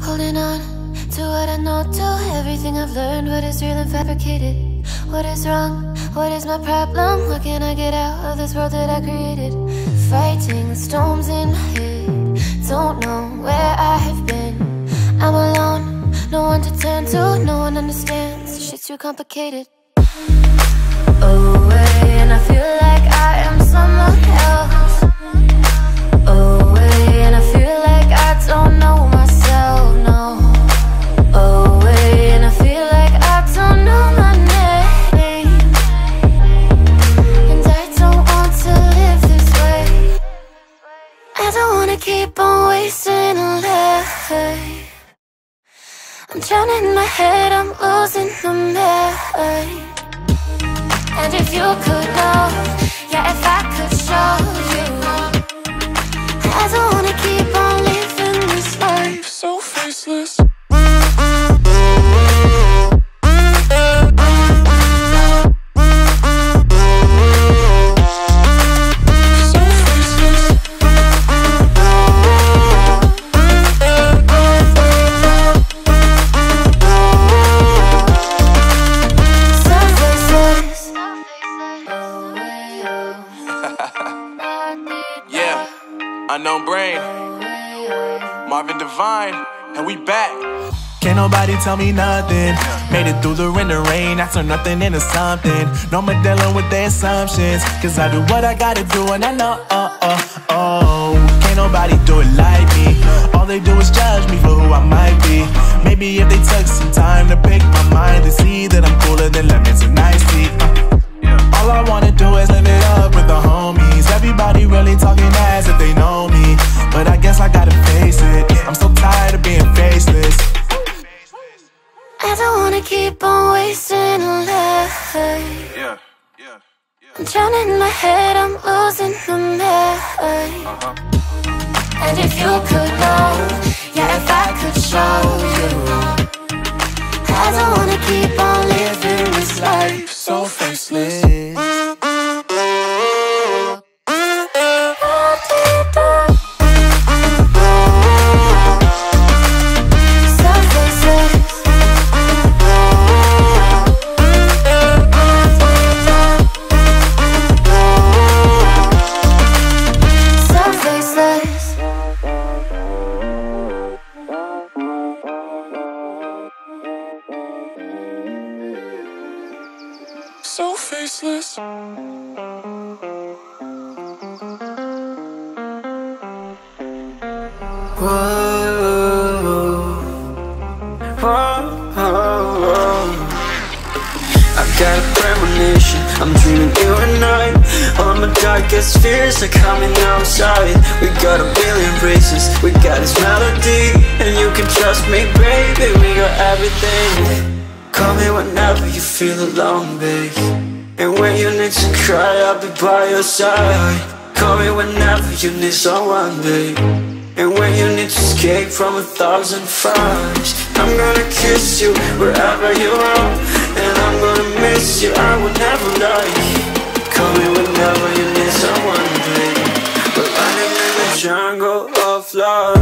Holding on to what I know, to everything I've learned. What is real and fabricated? What is wrong? What is my problem? What can I get out of this world that I created? Fighting the storms in my head. Don't know where I have been. I'm alone, no one to turn to. No one understands, shit's too complicated. Away, and I feel like I am someone else. Away, and I feel like I don't know myself, no. Away, and I feel like I don't know my name. And I don't want to live this way. I don't wanna keep on wasting a life. I'm drowning in my head, I'm losing my mind. And if you could know, yeah, if I could show you, I don't wanna keep on living this life so faceless. Unknown Brain, Marvin Divine, and we back. Can't nobody tell me nothing. Made it through the rain and rain, I turn nothing into something. No more dealing with their assumptions, cause I do what I gotta do and I know, can't nobody do it like me. All they do is judge me for who I might be. Maybe if they took some time to pick my mind, they see that I'm cooler than lemons and iced tea. All I wanna do is live it up with the homies. Everybody really talking as if they know me, but I guess I gotta face it. I'm so tired of being faceless. I don't wanna keep on wasting a life. I'm drowning in my head, I'm losing my mind. And if you could know, yeah, if I could show you, I don't wanna keep on living this life so faceless. So faceless. I've got a premonition, I'm dreaming you and I. All my darkest fears are coming outside. We got a billion races, we got this melody, and you can trust me, baby, we got everything. Call me whenever you feel alone, babe. And when you need to cry, I'll be by your side. Call me whenever you need someone, babe. And when you need to escape from 1,000 fires, I'm gonna kiss you wherever you are, and I'm gonna miss you, I will never lie. Call me whenever you need someone, babe. We're running in the jungle of love.